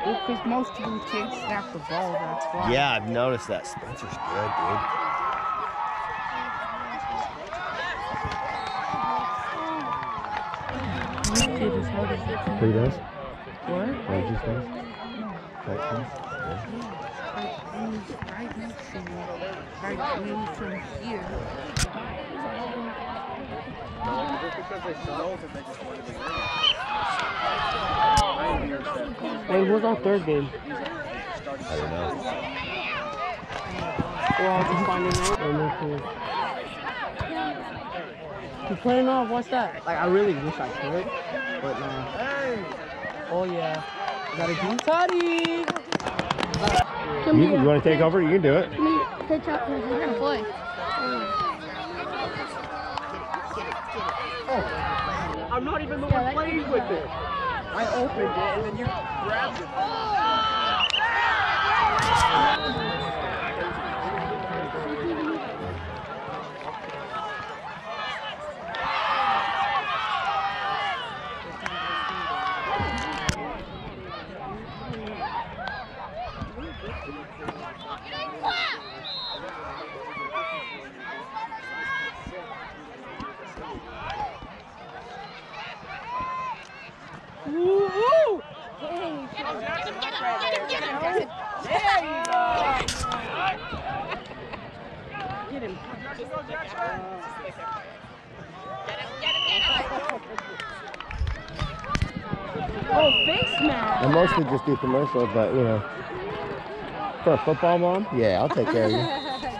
Well, because most of them can't snap the ball, that's why. Yeah, I've noticed that. Spencer's good, dude. This kid is hard as a kid. Who does? What? Regis does? Right, Right next to you. Right in from here. Hey, who's our third game? I don't know. We're all just finding out. Oh, no clue. You playing off? What's that? Like, I really wish I could, but no. Hey! Oh, yeah. You gotta do Toddy! You want to take over? You can do it. Pitch up. We're gonna play. I'm not even the one playing with it. I opened it and then you grabbed it. Woo-hoo! Get him. There you go! Get him. Oh, face mask! I mostly just do commercials, but you know. For a football mom? Yeah, I'll take care of you.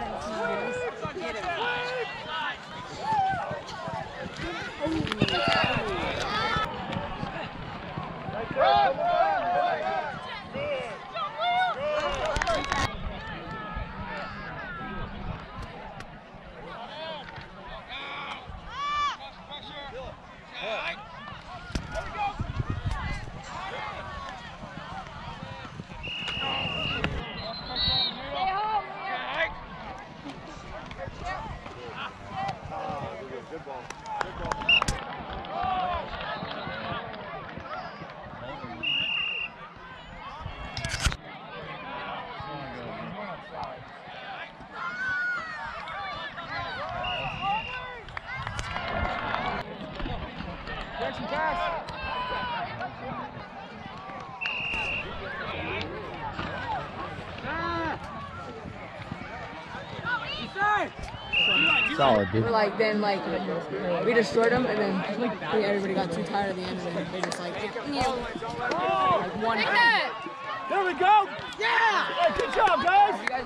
Solid, dude. We're like, then like, we destroyed them, and then everybody got too tired at the end, and then they just like, like one. There we go! Yeah! Hey, good job, guys!